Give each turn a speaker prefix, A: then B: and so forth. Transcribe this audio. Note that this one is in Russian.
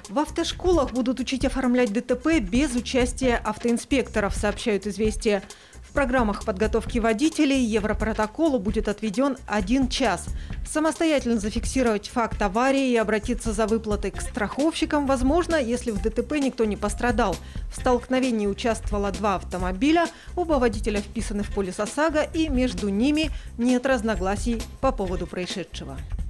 A: В автошколах будут учить оформлять ДТП без участия автоинспекторов, сообщают «Известия». В программах подготовки водителей Европротоколу будет отведен 1 час. Самостоятельно зафиксировать факт аварии и обратиться за выплатой к страховщикам возможно, если в ДТП никто не пострадал. В столкновении участвовало 2 автомобиля, оба водителя вписаны в полис ОСАГО и между ними нет разногласий по поводу происшедшего.